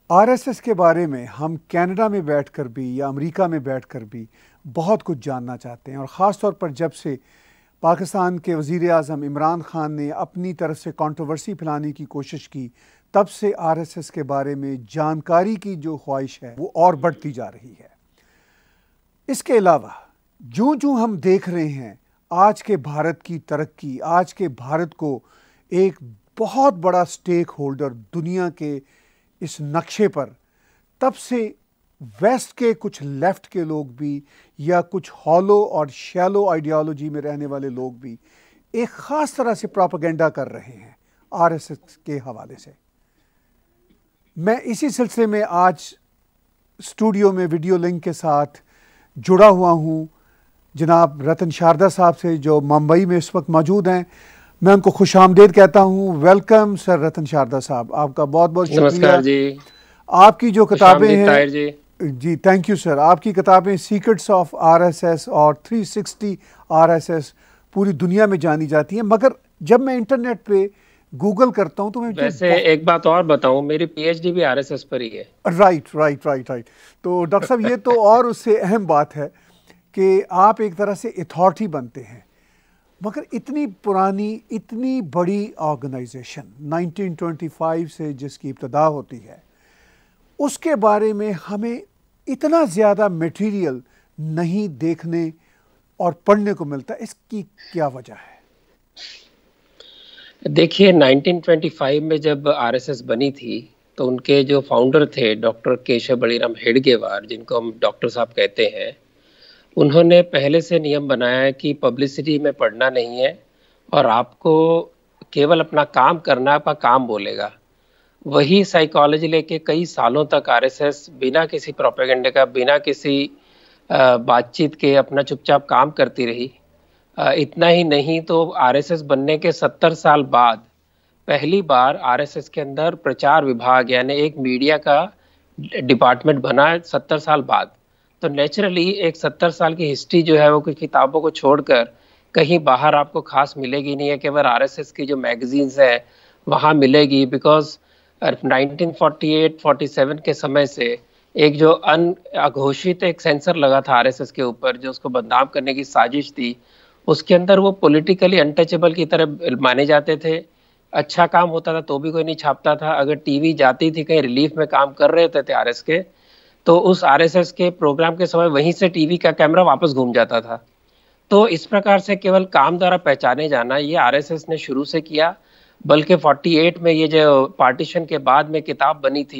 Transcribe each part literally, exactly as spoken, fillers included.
RSS के बारे में हम कनाडा में बैठकर भी या अमेरिका में बैठकर भी बहुत कुछ जानना चाहते हैं, और ख़ास तौर पर जब से पाकिस्तान के वज़ीर आज़म इमरान खान ने अपनी तरफ से कंट्रोवर्सी फैलाने की कोशिश की, तब से आरएसएस के बारे में जानकारी की जो ख्वाहिश है वो और बढ़ती जा रही है। इसके अलावा जो जो हम देख रहे हैं आज के भारत की तरक्की, आज के भारत को एक बहुत बड़ा स्टेक होल्डर दुनिया के इस नक्शे पर, तब से वेस्ट के कुछ लेफ्ट के लोग भी या कुछ हॉलो और शैलो आइडियोलॉजी में रहने वाले लोग भी एक ख़ास तरह से प्रोपेगेंडा कर रहे हैं आरएसएस के हवाले से। मैं इसी सिलसिले में आज स्टूडियो में वीडियो लिंक के साथ जुड़ा हुआ हूँ जनाब रतन शारदा साहब से, जो मुंबई में इस वक्त मौजूद हैं। मैं उनको खुशामदीद कहता हूँ। वेलकम सर रतन शारदा साहब, आपका बहुत बहुत शुक्रिया जी। आपकी जो किताबें हैं जी जी थैंक यू सर। आपकी किताबें सीक्रेट्स ऑफ आरएसएस और थ्री सिक्सटी आरएसएस पूरी दुनिया में जानी जाती हैं, मगर जब मैं इंटरनेट पे गूगल करता हूँ तो मैं वैसे एक बात और बताऊं, मेरी पीएचडी भी आरएसएस पर ही है। राइट राइट राइट राइट तो डॉक्टर साहब, ये तो और उससे अहम बात है कि आप एक तरह से अथॉरिटी बनते हैं, मगर इतनी पुरानी इतनी बड़ी ऑर्गेनाइजेशन नाइनटीन ट्वेंटी फाइव से जिसकी इब्तदा होती है, उसके बारे में हमें इतना ज़्यादा मटेरियल नहीं देखने और पढ़ने को मिलता। इसकी क्या वजह है? देखिए, नाइनटीन ट्वेंटी फाइव में जब आरएसएस बनी थी तो उनके जो फाउंडर थे डॉक्टर केशव बलिराम हेडगेवार, जिनको हम डॉक्टर साहब कहते हैं, उन्होंने पहले से नियम बनाया है कि पब्लिसिटी में पढ़ना नहीं है और आपको केवल अपना काम करना, आपका काम बोलेगा। वही साइकोलॉजी लेके कई सालों तक आरएसएस बिना किसी प्रोपेगेंडे का, बिना किसी बातचीत के अपना चुपचाप काम करती रही। इतना ही नहीं तो आरएसएस बनने के सत्तर साल बाद पहली बार आरएसएस के अंदर प्रचार विभाग यानी एक मीडिया का डिपार्टमेंट बना सत्तर साल बाद। तो नेचुरली एक सत्तर साल की हिस्ट्री जो है वो कुछ किताबों को छोड़कर कहीं बाहर आपको खास मिलेगी नहीं है, केवल आरएसएस की जो मैगजीन्स है वहाँ मिलेगी। Because nineteen forty eight forty seven के समय से एक जो अनघोषित एक सेंसर लगा था आरएसएस के ऊपर, जो उसको बदनाम करने की साजिश थी, उसके अंदर वो पॉलिटिकली अनटचेबल की तरह माने जाते थे। अच्छा काम होता था तो भी कोई नहीं छापता था। अगर टीवी जाती थी, कहीं रिलीफ में काम कर रहे होते थे आरएस के, तो उस आरएसएस के प्रोग्राम के समय वहीं से टीवी का कैमरा वापस घूम जाता था। तो इस प्रकार से केवल काम द्वारा पहचाने जाना ये आरएसएस ने शुरू से किया। बल्कि अड़तालीस में ये जो पार्टीशन के बाद में किताब बनी थी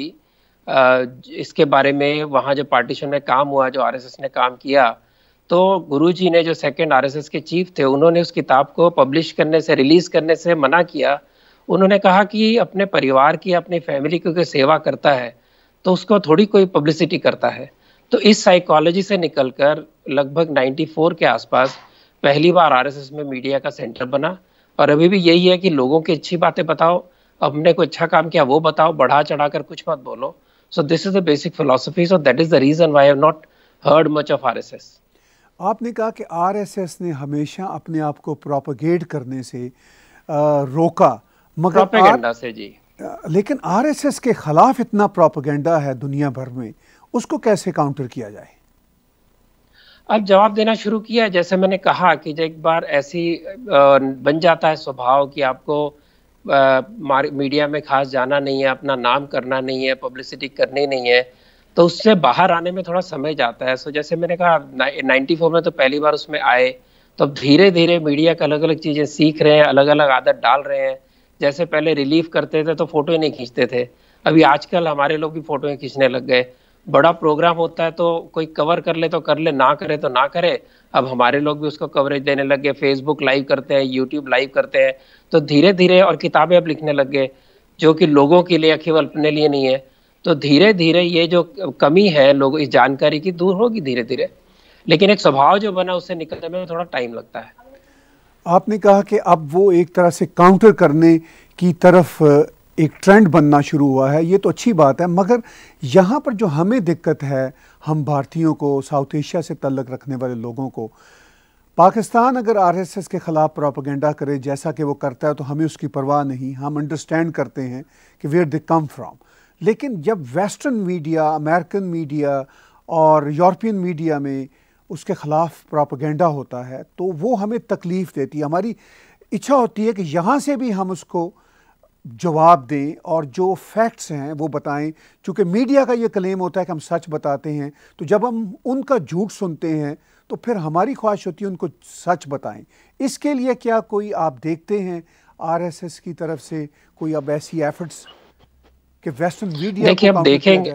इसके बारे में, वहाँ जो पार्टीशन में काम हुआ, जो आरएसएस ने काम किया, तो गुरुजी ने जो सेकंड आरएसएस के चीफ थे, उन्होंने उस किताब को पब्लिश करने से, रिलीज करने से मना किया। उन्होंने कहा कि अपने परिवार की, अपनी फैमिली की सेवा करता है तो उसको थोड़ी कोई पब्लिसिटी करता है। तो इस साइकोलॉजी से निकलकर लगभग चौरानवे के आसपास पहली बार आरएसएस में मीडिया का सेंटर बना। और अभी भी यही है कि लोगों की अच्छी बातें बताओ, हमने कोई अच्छा काम किया वो बताओ, बढ़ा चढ़ाकर कुछ मत बोलो। So this is the basic philosophy. So that is the reason why I have not heard much of RSS. आपने कहा कि आरएसएस ने हमेशा अपने आप को प्रोपेगेट करने से आ, रोका, मगर प्रोपेगेंडा से जी। लेकिन आरएसएस के खिलाफ इतना प्रोपेगेंडा है दुनिया भर में, उसको कैसे काउंटर किया जाए? अब जवाब देना शुरू किया। जैसे मैंने कहा कि जब एक बार ऐसी बन जाता है स्वभाव कि आपको आ, मीडिया में खास जाना नहीं है, अपना नाम करना नहीं है, पब्लिसिटी करनी नहीं है, तो उससे बाहर आने में थोड़ा समय जाता है। सो जैसे मैंने कहा चौरानवे में तो पहली बार उसमें आए, तो धीरे धीरे मीडिया का अलग अलग चीज़ें सीख रहे हैं, अलग अलग आदत डाल रहे हैं। जैसे पहले रिलीफ करते थे तो फोटो ही नहीं खींचते थे, अभी आजकल हमारे लोग भी फोटो ही खींचने लग गए। बड़ा प्रोग्राम होता है तो कोई कवर कर ले तो कर ले, ना करे तो ना करे। अब हमारे लोग भी उसको कवरेज देने लग गए, फेसबुक लाइव करते हैं, यूट्यूब लाइव करते हैं। तो धीरे धीरे, और किताबें अब लिखने लग गए जो कि लोगों के लिए, केवल अपने लिए नहीं है। तो धीरे धीरे ये जो कमी है लोग इस जानकारी की दूर होगी धीरे धीरे, लेकिन एक स्वभाव जो बना उससे निकलने में थोड़ा टाइम लगता है। आपने कहा कि अब वो एक तरह से काउंटर करने की तरफ एक ट्रेंड बनना शुरू हुआ है, ये तो अच्छी बात है, मगर यहाँ पर जो हमें दिक्कत है, हम भारतीयों को, साउथ एशिया से तल्लक रखने वाले लोगों को, पाकिस्तान अगर आरएसएस के ख़िलाफ़ प्रोपेगेंडा करे जैसा कि वो करता है तो हमें उसकी परवाह नहीं, हम अंडरस्टैंड करते हैं कि वेयर दे कम फ्रॉम। लेकिन जब वेस्टर्न मीडिया, अमेरिकन मीडिया और यूरोपियन मीडिया में उसके ख़िलाफ़ प्रोपेगेंडा होता है तो वो हमें तकलीफ़ देती है। हमारी इच्छा होती है कि यहाँ से भी हम उसको जवाब दें और जो फैक्ट्स हैं वो बताएं। चूँकि मीडिया का ये क्लेम होता है कि हम सच बताते हैं, तो जब हम उनका झूठ सुनते हैं तो फिर हमारी ख्वाहिश होती है उनको सच बताएं। इसके लिए क्या कोई आप देखते हैं आरएसएस की तरफ से कोई अब ऐसी एफर्ट्स कि वेस्टर्न मीडिया देखिए, अब देखेंगे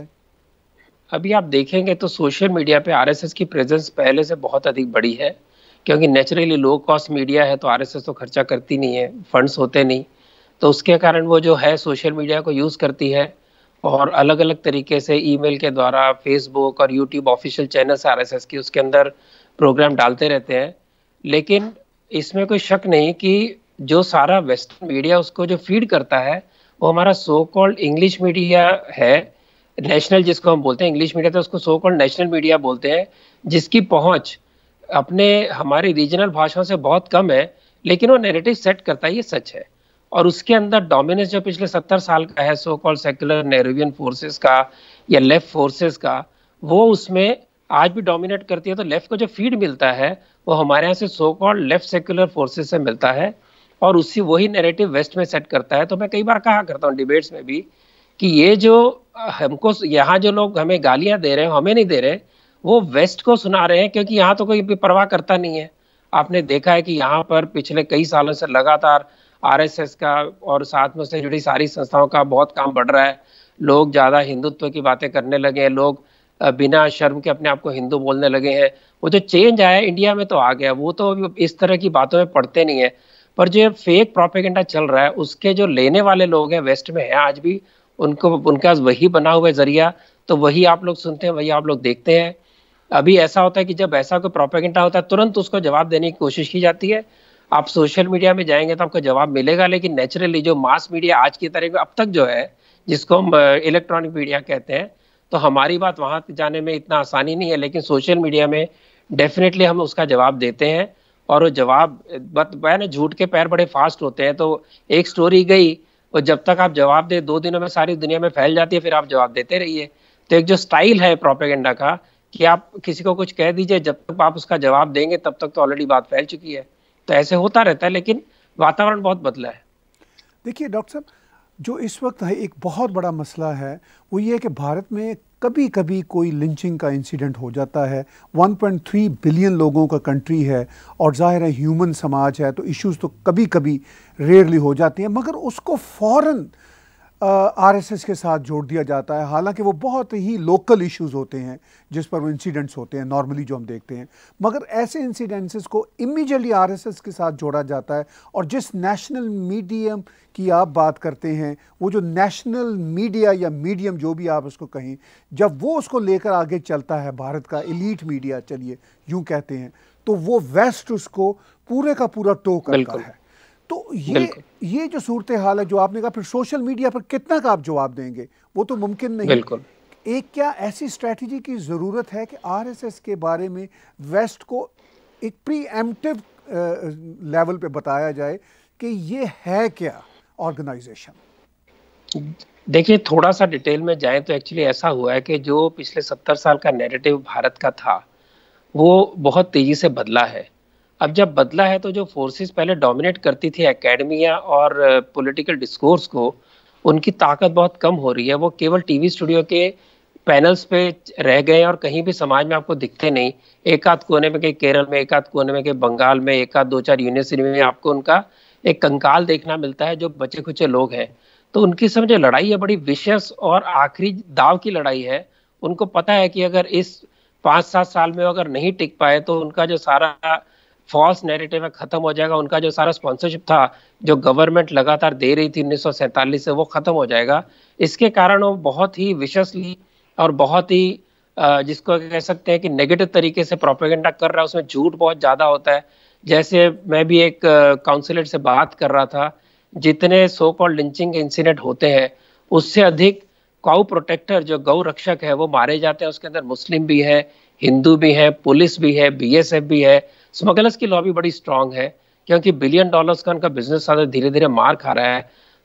अभी आप देखेंगे तो सोशल मीडिया पे आरएसएस की प्रेजेंस पहले से बहुत अधिक बड़ी है, क्योंकि नेचुरली लो कॉस्ट मीडिया है तो आरएसएस तो खर्चा करती नहीं है, फंड्स होते नहीं, तो उसके कारण वो जो है सोशल मीडिया को यूज़ करती है और अलग अलग तरीके से ईमेल के द्वारा, फेसबुक और यूट्यूब ऑफिशियल चैनल्स आरएसएस की उसके अंदर प्रोग्राम डालते रहते हैं। लेकिन इसमें कोई शक नहीं कि जो सारा वेस्टर्न मीडिया उसको जो फीड करता है वो हमारा सो कॉल्ड इंग्लिश मीडिया है, नेशनल जिसको हम बोलते हैं इंग्लिश मीडिया, तो उसको सो कॉल्ड नेशनल मीडिया बोलते हैं, जिसकी पहुंच अपने हमारी रीजनल भाषाओं से बहुत कम है, लेकिन वो नैरेटिव सेट करता है, ये सच है। और उसके अंदर डोमिनेंस जो पिछले सत्तर साल का है so called secular Nehruvian forces का या लेफ्ट फोर्सेस का, वो उसमें आज भी डोमिनेट करती है। तो लेफ्ट को जो फीड मिलता है वो हमारे यहाँ से so called left secular forces से मिलता है और उसी वही नैरेटिव वेस्ट में सेट करता है। तो मैं कई बार कहा करता हूँ डिबेट्स में भी कि ये जो हमको यहाँ जो लोग हमें गालियां दे रहे हैं, हमें नहीं दे रहे, वो वेस्ट को सुना रहे हैं, क्योंकि यहाँ तो कोई भी परवाह करता नहीं है। आपने देखा है कि यहाँ पर पिछले कई सालों से लगातार आरएसएस का और साथ में उससे जुड़ी सारी संस्थाओं का बहुत काम बढ़ रहा है। लोग ज़्यादा हिंदुत्व की बातें करने लगे हैं, लोग बिना शर्म के अपने आप को हिंदू बोलने लगे हैं। वो जो चेंज आया इंडिया में तो आ गया, वो तो इस तरह की बातों में पड़ते नहीं है। पर जो फेक प्रोपेगेंडा चल रहा है उसके जो लेने वाले लोग हैं वेस्ट में हैं आज भी, उनको उनका वही बना हुआ जरिया, तो वही आप लोग सुनते हैं, वही आप लोग देखते हैं। अभी ऐसा होता है कि जब ऐसा कोई प्रोपेगेंडा होता है तुरंत उसको जवाब देने की कोशिश की जाती है। आप सोशल मीडिया में जाएंगे तो आपको जवाब मिलेगा, लेकिन नेचुरली जो मास मीडिया आज की तरह अब तक जो है, जिसको हम इलेक्ट्रॉनिक मीडिया कहते हैं, तो हमारी बात वहां जाने में इतना आसानी नहीं है। लेकिन सोशल मीडिया में डेफिनेटली हम उसका जवाब देते हैं और वो जवाब ना, झूठ के पैर बड़े फास्ट होते हैं। तो एक स्टोरी गई और जब तक आप जवाब दे दो दिनों में सारी दुनिया में फैल जाती है, फिर आप जवाब देते रहिए। तो एक जो स्टाइल है प्रोपेगेंडा का कि आप किसी को कुछ कह दीजिए, जब तक आप उसका जवाब देंगे तब तक तो ऑलरेडी बात फैल चुकी है। तो ऐसे होता रहता है, लेकिन वातावरण बहुत बदला है। देखिए डॉक्टर साहब, जो इस वक्त है एक बहुत बड़ा मसला है वो ये है कि भारत में कभी कभी कोई लिंचिंग का इंसिडेंट हो जाता है। वन पॉइंट थ्री बिलियन लोगों का कंट्री है और जाहिर है ह्यूमन समाज है, तो इश्यूज तो कभी कभी रेयरली हो जाती हैं, मगर उसको फ़ौरन आरएसएस के साथ जोड़ दिया जाता है। हालांकि वो बहुत ही लोकल इश्यूज होते हैं जिस पर वो इंसिडेंट्स होते हैं नॉर्मली जो हम देखते हैं, मगर ऐसे इंसिडेंट्स को इमीडिएटली आरएसएस के साथ जोड़ा जाता है। और जिस नेशनल मीडियम की आप बात करते हैं, वो जो नेशनल मीडिया या मीडियम जो भी आप उसको कहें, जब वो उसको लेकर आगे चलता है, भारत का एलीट मीडिया चलिए यूँ कहते हैं, तो वो वेस्ट उसको पूरे का पूरा टो करता है। तो ये ये जो सूरत हाल है जो आपने कहा, फिर सोशल मीडिया पर कितना का आप जवाब देंगे, वो तो मुमकिन नहीं। बिल्कुल। एक क्या ऐसी स्ट्रेटजी की ज़रूरत है कि आरएसएस के बारे में वेस्ट को एक प्रीएम्प्टिव लेवल पे बताया जाए कि ये है क्या ऑर्गेनाइजेशन? देखिए, थोड़ा सा डिटेल में जाएं तो एक्चुअली ऐसा हुआ है कि जो पिछले सत्तर साल का नैरेटिव भारत का था वो बहुत तेजी से बदला है। अब जब बदला है तो जो फोर्सेस पहले डोमिनेट करती थी एकेडमिया और पॉलिटिकल डिस्कोर्स को, उनकी ताकत बहुत कम हो रही है। वो केवल टीवी स्टूडियो के पैनल्स पे रह गए और कहीं भी समाज में आपको दिखते नहीं। एक आध कोने में के केरल में, एक आध कोने में के बंगाल में, एक आध दो चार यूनिवर्सिटी में आपको उनका एक कंकाल देखना मिलता है, जो बचे खुचे लोग हैं। तो उनकी समझ लड़ाई है बड़ी विशेष और आखिरी दाव की लड़ाई है। उनको पता है कि अगर इस पाँच सात साल में अगर नहीं टिक पाए तो उनका जो सारा फॉल्स नैरेटिव है खत्म हो जाएगा, उनका जो सारा स्पॉन्सरशिप था जो गवर्नमेंट लगातार दे रही थी उन्नीस सौ सैंतालीस से, वो खत्म हो जाएगा। इसके कारण वो बहुत ही विशेषली और बहुत ही जिसको कह सकते हैं कि नेगेटिव तरीके से प्रोपेगेंडा कर रहा है, उसमें झूठ बहुत ज़्यादा होता है। जैसे मैं भी एक काउंसिलर से बात कर रहा था, जितने सो कॉल्ड लिंचिंग इंसिडेंट होते हैं उससे अधिक काऊ प्रोटेक्टर जो गौ रक्षक है वो मारे जाते हैं। उसके अंदर मुस्लिम भी है, हिंदू भी है, पुलिस भी है, बीएसएफ भी है। स्मगलर्स की लॉबी बड़ी स्ट्रांग है क्योंकि बिलियन डॉलर्स का उनका बिजनेस धीरे धीरे मार खा रहा है।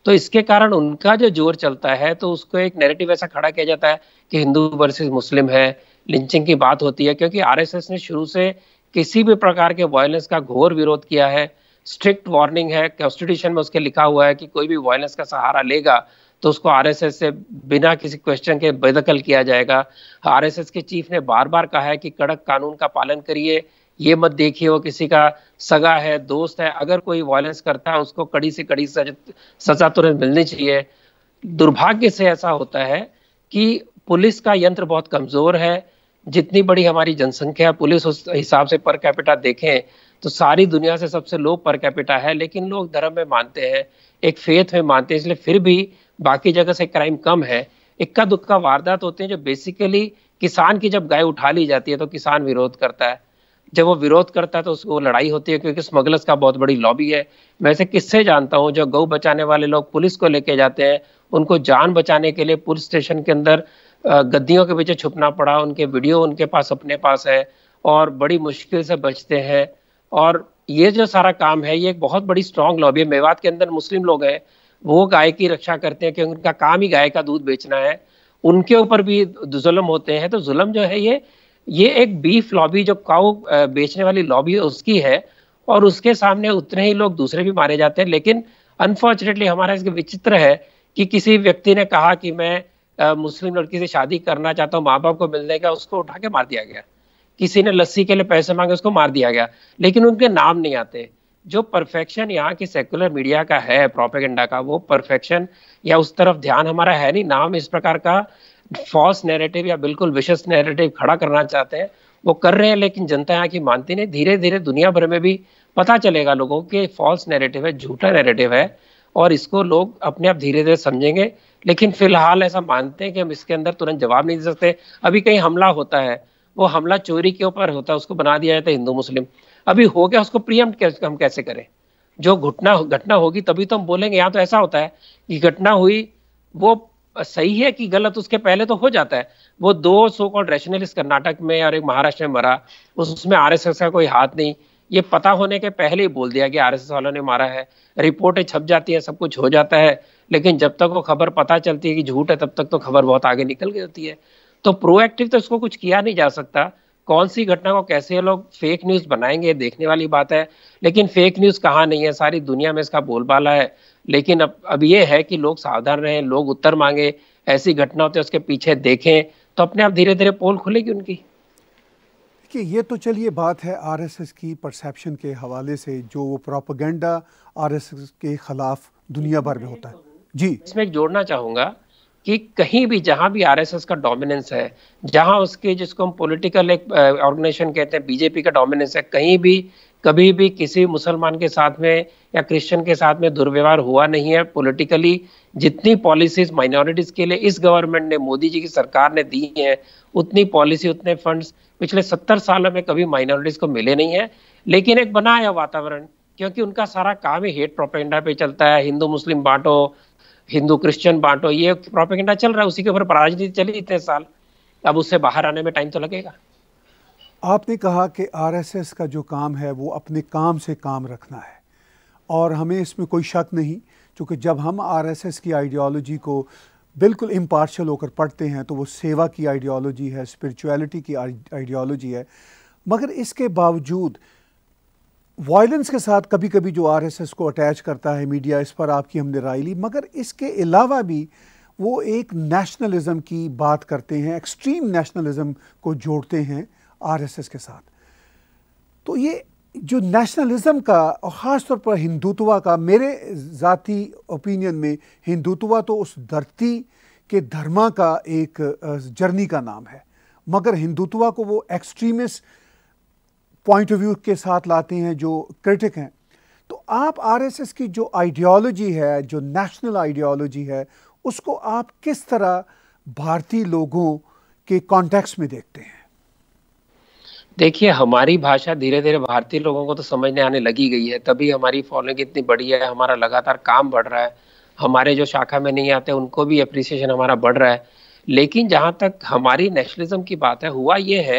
तो इसके कारण उनका जो जोर चलता है तो उसको एक नैरेटिव ऐसा खड़ा किया जाता है कि हिंदू वर्सेस मुस्लिम है, लिंचिंग की बात होती है, क्योंकि आरएसएस ने शुरू से किसी भी प्रकार के वायलेंस का घोर विरोध किया है। स्ट्रिक्ट वार्निंग है, कॉन्स्टिट्यूशन में उसके लिखा हुआ है कि कोई भी वायलेंस का सहारा लेगा तो उसको आरएसएस से बिना किसी क्वेश्चन के बेदखल किया जाएगा। आरएसएस के चीफ ने बार बार कहा है कि कड़क कानून का पालन करिए, ये मत देखिए वो किसी का सगा है, दोस्त है, अगर कोई वायलेंस करता है उसको कड़ी से कड़ी सजा तुरंत मिलनी चाहिए। दुर्भाग्य से ऐसा होता है कि पुलिस का यंत्र बहुत कमजोर है। जितनी बड़ी हमारी जनसंख्या, पुलिस उस हिसाब से पर कैपिटा देखें तो सारी दुनिया से सबसे लो पर कैपिटा है, लेकिन लोग धर्म में मानते हैं, एक फेथ में मानते हैं, इसलिए फिर भी बाकी जगह से क्राइम कम है। इक्का दुक्का वारदात होते हैं जो बेसिकली किसान की, जब गाय उठा ली जाती है तो किसान विरोध करता है, जब वो विरोध करता है तो उसको लड़ाई होती है, क्योंकि स्मगलर्स का बहुत बड़ी लॉबी है। मैं ऐसे किस्से जानता हूँ जो गौ बचाने वाले लोग पुलिस को लेके जाते हैं, उनको जान बचाने के लिए पुलिस स्टेशन के अंदर गद्दियों के पीछे छुपना पड़ा, उनके वीडियो उनके पास अपने पास है और बड़ी मुश्किल से बचते हैं। और ये जो सारा काम है ये एक बहुत बड़ी स्ट्रांग लॉबी है। मेवात के अंदर मुस्लिम लोग हैं, वो गाय की रक्षा करते हैं क्योंकि उनका काम ही गाय का दूध बेचना है, उनके ऊपर भी जुल्म होते हैं। तो जुल्म जो है ये ये एक बीफ लॉबी, जो काऊ बेचने वाली लॉबी है उसकी है, और उसके सामने उतने ही लोग दूसरे भी मारे जाते हैं। लेकिन अनफॉर्चुनेटली हमारा इसके विचित्र है कि किसी व्यक्ति ने कहा कि मैं आ, मुस्लिम लड़की से शादी करना चाहता हूँ, माँ बाप को मिलने का, उसको उठा के मार दिया गया। किसी ने लस्सी के लिए पैसे मांगे, उसको मार दिया गया, लेकिन उनके नाम नहीं आते। जो परफेक्शन यहाँ की सेकुलर मीडिया का है, प्रोपेगेंडा का, वो परफेक्शन या उस तरफ ध्यान हमारा है नहीं। नाम इस प्रकार का फॉल्स नैरेटिव या बिल्कुल विशेष नैरेटिव खड़ा करना चाहते हैं, वो कर रहे हैं, लेकिन जनता यहाँ की मानती नहीं। धीरे धीरे दुनिया भर में भी पता चलेगा लोगों को कि फॉल्स नैरेटिव है, झूठा नैरेटिव है, और इसको लोग अपने आप धीरे धीरे समझेंगे। लेकिन फिलहाल ऐसा मानते हैं कि हम इसके अंदर तुरंत जवाब नहीं दे सकते। अभी कहीं हमला होता है, वो हमला चोरी के ऊपर होता है, उसको बना दिया जाता है हिंदू मुस्लिम। अभी हो गया, उसको प्रीएम्प्ट हम कैसे करें? जो घटना घटना होगी तभी तो हम बोलेंगे। यहाँ तो ऐसा होता है कि घटना हुई, वो सही है कि गलत, उसके पहले तो हो जाता है। वो दो सो कॉल्ड रैशनलिस्ट कर्नाटक में और एक महाराष्ट्र में मरा, उसमें आरएसएस का कोई हाथ नहीं, ये पता होने के पहले ही बोल दिया कि आरएसएस वालों ने मारा है। रिपोर्टें छप जाती है, सब कुछ हो जाता है, लेकिन जब तक वो खबर पता चलती है कि झूठ है तब तक तो खबर बहुत आगे निकल गई होती है। तो प्रोएक्टिव तो इसको कुछ किया नहीं जा सकता। कौन सी घटना को कैसे लोग फेक न्यूज बनाएंगे, देखने वाली बात है। लेकिन फेक न्यूज कहाँ नहीं है, सारी दुनिया में इसका बोलबाला है। लेकिन अब अब ये है कि लोग सावधान रहें, लोग उत्तर मांगे, ऐसी घटना होती है उसके पीछे देखें, तो अपने आप धीरे धीरे पोल खुलेगी उनकी। कि ये तो चलिए बात है आरएसएस की परसेप्शन के हवाले से, जो वो प्रोपेगेंडा आरएसएस के खिलाफ दुनिया भर में होता है। जी, इसमें एक जोड़ना चाहूंगा कि कहीं भी जहां भी आरएसएस का डोमिनेंस है, जहां उसके, जिसको हम पॉलिटिकल एक ऑर्गेनाइजेशन कहते हैं, बीजेपी का डोमिनेंस है, कहीं भी कभी भी किसी मुसलमान के साथ में या क्रिश्चियन के साथ में दुर्व्यवहार हुआ नहीं है। पॉलिटिकली जितनी पॉलिसीज माइनॉरिटीज के लिए इस गवर्नमेंट ने, मोदी जी की सरकार ने दी है, उतनी पॉलिसी, उतने फंड्स पिछले सत्तर सालों में कभी माइनॉरिटीज को मिले नहीं है। लेकिन एक बना है वातावरण, क्योंकि उनका सारा काम ही हेट प्रोपेगेंडा पे चलता है। हिंदू मुस्लिम बांटो, हिंदू क्रिश्चियन बांटो, ये प्रोपेगेंडा चल रहा है, उसी के ऊपर राजनीति चली इतने साल। अब उससे बाहर आने में टाइम तो लगेगा। आपने कहा कि आरएसएस का जो काम है वो अपने काम से काम रखना है, और हमें इसमें कोई शक नहीं, क्योंकि जब हम आरएसएस की आइडियोलॉजी को बिल्कुल इम्पार्शियल होकर पढ़ते हैं तो वो सेवा की आइडियोलॉजी है, स्पिरिचुअलिटी की आइडियोलॉजी है। मगर इसके बावजूद वायलेंस के साथ कभी कभी जो आरएसएस को अटैच करता है मीडिया, इस पर आपकी हमने राय ली, मगर इसके अलावा भी वो एक नेशनलिज्म की बात करते हैं, एक्सट्रीम नेशनलिज्म को जोड़ते हैं आरएसएस के साथ। तो ये जो नेशनलिज्म का और ख़ास तौर पर हिंदुत्व का, मेरे ज़ाती ओपिनियन में हिंदुत्व तो उस धरती के धर्मा का एक जर्नी का नाम है, मगर हिंदुत्व को वो एक्सट्रीमिस्ट पॉइंट ऑफ व्यू के साथ लाते हैं जो क्रिटिक हैं। तो आप आरएसएस की जो आइडियोलॉजी है, जो नेशनल आइडियोलॉजी है, उसको आप किस तरह भारतीय लोगों के कॉन्टेक्स्ट में देखते हैं? देखिए, हमारी भाषा धीरे धीरे भारतीय लोगों को तो समझने आने लगी गई है, तभी हमारी फॉलोइंग इतनी बड़ी है, हमारा लगातार काम बढ़ रहा है। हमारे जो शाखा में नहीं आते उनको भी अप्रिसिएशन हमारा बढ़ रहा है। लेकिन जहां तक हमारी नेशनलिज्म की बात है, हुआ ये है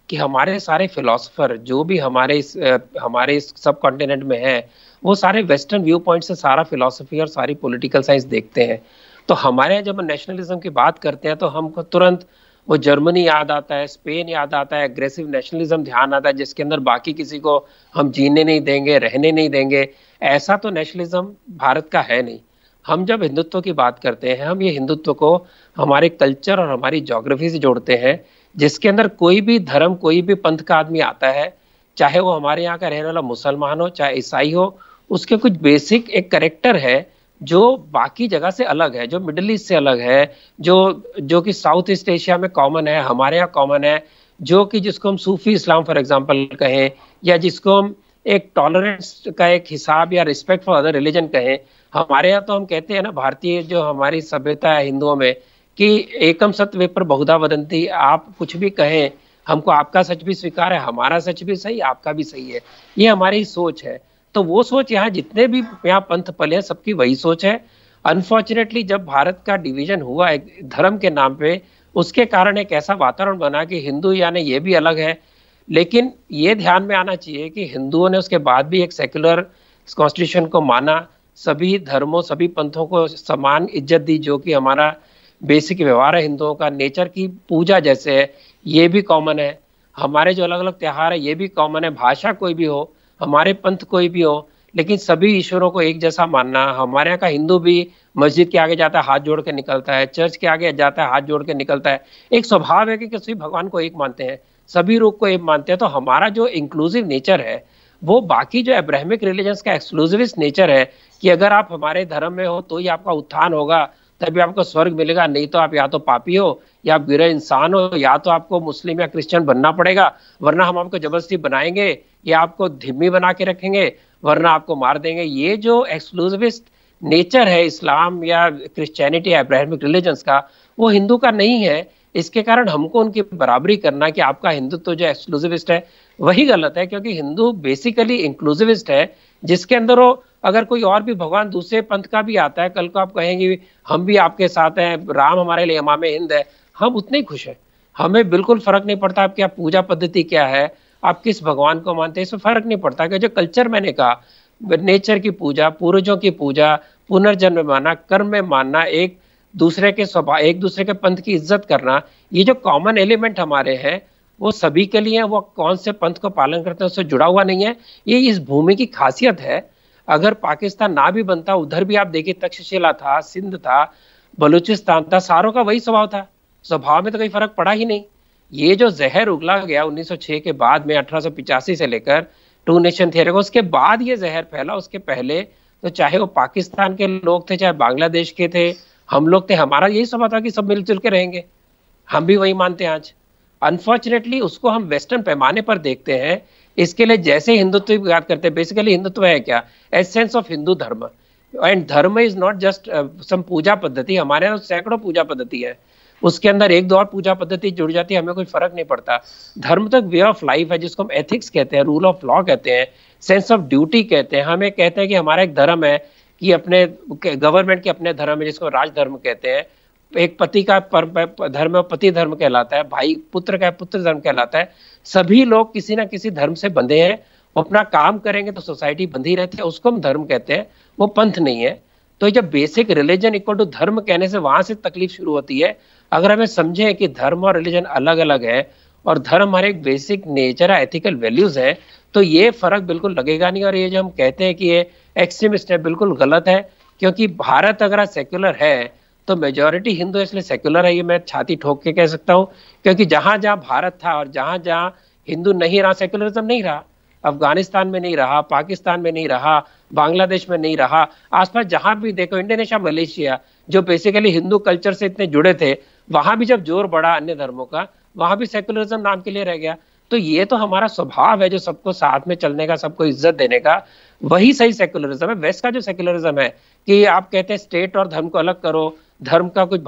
कि हमारे सारे फिलोसोफर जो भी हमारे इस हमारे इस सब कॉन्टिनेंट में है, वो सारे वेस्टर्न व्यू पॉइंट से सारा फिलोसफी और सारी पॉलिटिकल साइंस देखते हैं। तो हमारे यहाँ जब नेशनलिज्म की बात करते हैं तो हमको तुरंत वो जर्मनी याद आता है, स्पेन याद आता है, एग्रेसिव नेशनलिज्म ध्यान आता है, जिसके अंदर बाकी किसी को हम जीने नहीं देंगे, रहने नहीं देंगे। ऐसा तो नेशनलिज्म भारत का है नहीं। हम जब हिंदुत्व की बात करते हैं, हम ये हिंदुत्व को हमारे कल्चर और हमारी ज्योग्राफी से जोड़ते हैं, जिसके अंदर कोई भी धर्म, कोई भी पंथ का आदमी आता है, चाहे वो हमारे यहाँ का रहने वाला मुसलमान हो, चाहे ईसाई हो, उसके कुछ बेसिक एक करेक्टर है जो बाकी जगह से अलग है, जो मिडिल ईस्ट से अलग है, जो जो कि साउथ ईस्ट एशिया में कॉमन है, हमारे यहाँ कॉमन है, जो कि जिसको हम सूफी इस्लाम फॉर एग्जांपल कहें, या जिसको हम एक टॉलरेंस का एक हिसाब या रिस्पेक्ट फॉर अदर रिलीजन कहें। हमारे यहाँ तो हम कहते हैं ना, भारतीय जो हमारी सभ्यता है हिंदुओं में, कि एकम सत्य पर बहुधा वदंती, आप कुछ भी कहें हमको आपका सच भी स्वीकार है, हमारा सच भी सही, आपका भी सही है। ये हमारी सोच है। तो वो सोच यहाँ जितने भी यहाँ पंथ पले हैं, सबकी वही सोच है। अनफॉर्चुनेटली जब भारत का डिवीजन हुआ एक धर्म के नाम पे, उसके कारण एक ऐसा वातावरण बना कि हिंदू यानी ये भी अलग है। लेकिन ये ध्यान में आना चाहिए कि हिंदुओं ने उसके बाद भी एक सेक्युलर कॉन्स्टिट्यूशन को माना, सभी धर्मों सभी पंथों को समान इज्जत दी, जो कि हमारा बेसिक व्यवहार है हिंदुओं का। नेचर की पूजा जैसे है, ये भी कॉमन है। हमारे जो अलग अलग त्योहार है, ये भी कॉमन है। भाषा कोई भी हो, हमारे पंथ कोई भी हो, लेकिन सभी ईश्वरों को एक जैसा मानना। हमारे यहाँ का हिंदू भी मस्जिद के आगे जाता है, हाथ जोड़ के निकलता है, चर्च के आगे जाता है, हाथ जोड़ के निकलता है। एक स्वभाव है कि सभी भगवान को एक मानते हैं, सभी रूप को एक मानते हैं। तो हमारा जो इंक्लूसिव नेचर है, वो बाकी जो अब्राहमिक रिलीजन्स का एक्सक्लूसिविस्ट नेचर है, कि अगर आप हमारे धर्म में हो तो ही आपका उत्थान होगा, तभी आपको स्वर्ग मिलेगा, नहीं तो आप या तो पापी हो या आप बुरे इंसान हो, या तो आपको मुस्लिम या क्रिश्चियन बनना पड़ेगा, वरना हम आपको जबरदस्ती बनाएंगे, या आपको धिम्मी बना के रखेंगे, वरना आपको मार देंगे। ये जो एक्सक्लूसिविस्ट नेचर है इस्लाम या क्रिश्चियनिटी या अब्राहमिक रिलीजन्स का, वो हिंदू का नहीं है। इसके कारण हमको उनकी बराबरी करना कि आपका हिंदुत्व जो एक्सक्लूसिविस्ट है वही गलत है, क्योंकि हिंदू बेसिकली इंक्लूसिविस्ट है, जिसके अंदर वो अगर कोई और भी भगवान दूसरे पंथ का भी आता है, कल को आप कहेंगे हम भी आपके साथ हैं, राम हमारे लिए इमाम हिंद है, हम उतने ही खुश हैं। हमें बिल्कुल फर्क नहीं पड़ता आपकी आप पूजा पद्धति क्या है, आप किस भगवान को मानते हैं, इसमें फर्क नहीं पड़ता। कि जो कल्चर मैंने कहा, नेचर की पूजा, पूर्वजों की पूजा, पुनर्जन्म मानना, कर्म में मानना, एक दूसरे के स्वभाव, एक दूसरे के पंथ की इज्जत करना, ये जो कॉमन एलिमेंट हमारे हैं वो सभी के लिए, वो कौन से पंथ को पालन करते हैं उससे जुड़ा हुआ नहीं है। ये इस भूमि की खासियत है। अगर पाकिस्तान ना भी बनता, उधर भी आप देखिए तक्षशिला था, सिंध था, बलूचिस्तान था, सारों का वही स्वभाव था, स्वभाव में तो कोई फर्क पड़ा ही नहीं। ये जो जहर उगला गया उन्नीस सौ छह के बाद में, अठारह सौ पिचासी से लेकर टू नेशन थियरी को, उसके बाद ये जहर फैला। उसके पहले तो चाहे वो पाकिस्तान के लोग थे, चाहे बांग्लादेश के थे, हम लोग थे, हमारा यही स्वभाव था कि सब मिलजुल के रहेंगे, हम भी वही मानते हैं आज। अनफॉर्चुनेटली उसको हम वेस्टर्न पैमाने पर देखते हैं। इसके लिए जैसे हिंदुत्व की बात करते हैं, बेसिकली हिंदुत्व है क्या, एसेंस ऑफ हिंदू धर्म। And dharma is not just some puja पद्धति, हमारे यहाँ सैकड़ों पूजा पद्धति है, उसके अंदर एक दो और पूजा पद्धति जुड़ जाती है, हमें कोई फर्क नहीं पड़ता। धर्म तो एक वे ऑफ लाइफ है, जिसको हम एथिक्स कहते हैं, रूल ऑफ लॉ कहते हैं, सेंस ऑफ ड्यूटी कहते हैं। हमें कहते हैं कि हमारा एक धर्म है कि अपने गवर्नमेंट के अपने धर्म है, जिसको राज धर्म कहते हैं। एक पति का धर्म पति धर्म कहलाता है, भाई पुत्र का पुत्र धर्म कहलाता है। सभी लोग किसी ना किसी धर्म से बंधे हैं, वो अपना काम करेंगे तो सोसाइटी बंधी रहती है, उसको हम धर्म कहते हैं, वो पंथ नहीं है। तो जब बेसिक रिलीजन इक्वल टू धर्म कहने से वहां से तकलीफ शुरू होती है। अगर हमें समझे कि धर्म और रिलीजन अलग अलग है और धर्म हमारे एक बेसिक नेचर है, एथिकल वैल्यूज है, तो ये फर्क बिल्कुल लगेगा नहीं। और ये जो हम कहते हैं कि ये एक्सट्रीमिस्ट है, बिल्कुल गलत है। क्योंकि भारत अगर सेक्युलर है तो मेजॉरिटी हिंदू इसलिए सेक्युलर है, ये मैं छाती ठोक के कह सकता हूँ। क्योंकि जहां जहां भारत था और जहां जहां हिंदू नहीं रहा, सेक्युलरिज्म नहीं रहा। अफगानिस्तान में नहीं रहा, पाकिस्तान में नहीं रहा, बांग्लादेश में नहीं रहा, आसपास जहां भी देखो, इंडोनेशिया, मलेशिया, जो बेसिकली हिंदू कल्चर से इतने जुड़े थे, वहां भी जब जोर बढ़ा अन्य धर्मों का, वहां भी सेक्युलरिज्म नाम के लिए रह गया। तो ये तो हमारा स्वभाव है जो सबको साथ में चलने का, सबको इज्जत देने का, वही सही सेक्युलरिज्म है। वेस्ट का जो सेक्युलरिज्म है कि आप कहते हैं स्टेट और धर्म को अलग करो, धर्म का कुछ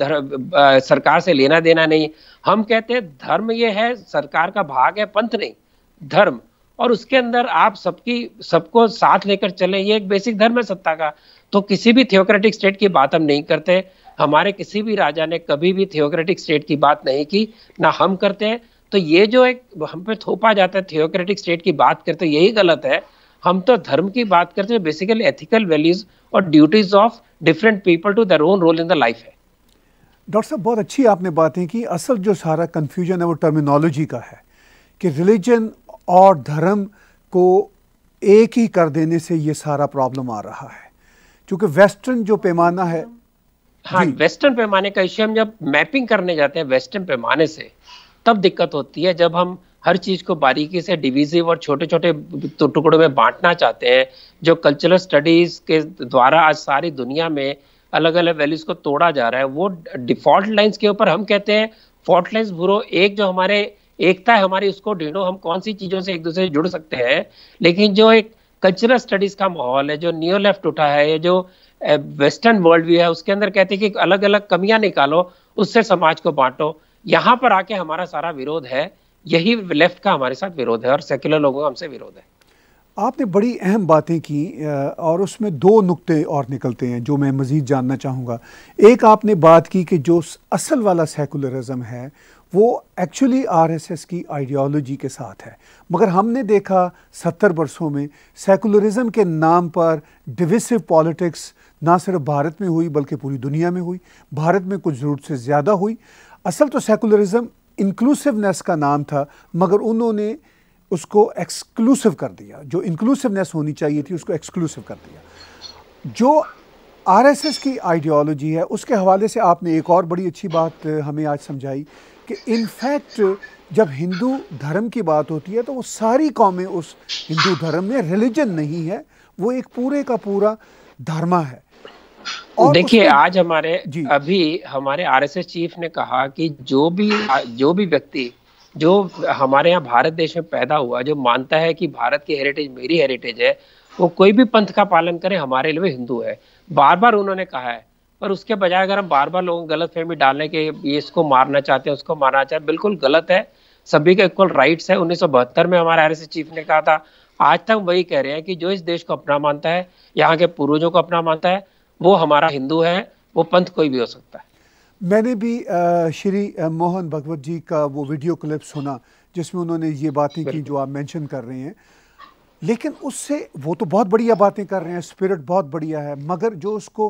सरकार से लेना देना नहीं। हम कहते हैं धर्म ये है, सरकार का भाग है, पंथ नहीं, धर्म। और उसके अंदर आप सबकी सबको साथ लेकर चले, ये एक बेसिक धर्म है सत्ता का। तो किसी भी थियोक्रेटिक स्टेट की बात हम नहीं करते। हमारे किसी भी राजा ने कभी भी थियोक्रेटिक स्टेट की बात नहीं की, ना हम करते हैं, तो ये जो एक हम पे थोपा जाता है थियोक्रेटिक स्टेट की बात करते हैं, यही गलत है। हम तो धर्म की बात करते हैं, बेसिकली एथिकल वैल्यूज और duties of different people to their own role in the life है। डॉक्टर साहब बहुत अच्छी आपने बातें की। असल जो सारा कंफ्यूजन है वो टर्मिनोलॉजी का है कि रिलीजन और धर्म को एक ही कर देने से ये सारा प्रॉब्लम आ रहा है, क्योंकि वेस्टर्न जो पैमाना है, हाँ, वेस्टर्न पैमाने का इश्यू हम जब मैपिंग करने जाते हैं वेस्टर्न पैमाने से, तब दिक्कत होती है। जब हम हर चीज को बारीकी से डिविजिव और छोटे छोटे टुकड़ों में बांटना चाहते हैं, जो कल्चरल स्टडीज के द्वारा आज सारी दुनिया में अलग अलग वैल्यूज को तोड़ा जा रहा है, वो डिफॉल्ट लाइंस के ऊपर हम कहते हैं फॉल्ट लाइंस बुरो। एक जो हमारे एकता है हमारी, उसको ढूंढो, हम कौन सी चीजों से एक दूसरे से जुड़ सकते हैं। लेकिन जो एक कल्चरल स्टडीज का माहौल है, जो नियो लेफ्ट उठा है, ये जो वेस्टर्न वर्ल्ड व्यू है, उसके अंदर कहते हैं कि अलग अलग कमियां निकालो, उससे समाज को बांटो। यहाँ पर आके हमारा सारा विरोध है, यही लेफ्ट का हमारे साथ विरोध है और सेक्युलर लोगों का हमसे विरोध है। आपने बड़ी अहम बातें की और उसमें दो नुक्ते और निकलते हैं जो मैं मज़ीद जानना चाहूँगा। एक, आपने बात की कि जो असल वाला सेकुलरिज्म है वो एक्चुअली आरएसएस की आइडियोलॉजी के साथ है, मगर हमने देखा सत्तर वर्षों में सेकुलरिज्म के नाम पर डिविसिव पॉलिटिक्स ना सिर्फ भारत में हुई बल्कि पूरी दुनिया में हुई। भारत में कुछ ज़रूरत से ज़्यादा हुई। असल तो सेकुलरिज्म इंक्लूसिवनेस का नाम था, मगर उन्होंने उसको एक्सक्लूसिव कर दिया। जो इंक्लूसिवनेस होनी चाहिए थी उसको एक्सक्लूसिव कर दिया। जो आरएसएस की आइडियोलॉजी है उसके हवाले से आपने एक और बड़ी अच्छी बात हमें आज समझाई कि इनफैक्ट जब हिंदू धर्म की बात होती है तो वो सारी कौमें उस हिंदू धर्म में, रिलीजन नहीं है, वो एक पूरे का पूरा धर्म है। और देखिए आज हमारे अभी हमारे आरएसएस चीफ ने कहा कि जो भी जो भी व्यक्ति जो हमारे यहाँ भारत देश में पैदा हुआ, जो मानता है कि भारत की हेरिटेज मेरी हेरिटेज है, वो कोई भी पंथ का पालन करे, हमारे लिए हिंदू है। बार बार उन्होंने कहा है, पर उसके बजाय अगर हम बार बार लोगों को गलत फहमी डालने के ये इसको मारना चाहते हैं, उसको मारना चाहते हैं, बिल्कुल गलत है। सभी के इक्वल राइट्स है। उन्नीस सौ बहत्तर में हमारे आरएसएस चीफ ने कहा था, आज तक वही कह रहे हैं कि जो इस देश को अपना मानता है, यहाँ के पूर्वजों को अपना मानता है, वो हमारा हिंदू है। वो पंथ कोई भी हो सकता है। मैंने भी श्री मोहन भगवत जी का वो वीडियो क्लिप सुना जिसमें उन्होंने ये बातें की जो आप मेंशन कर रहे हैं, लेकिन उससे वो तो बहुत बढ़िया बातें कर रहे हैं, स्पिरिट बहुत बढ़िया है, मगर जो उसको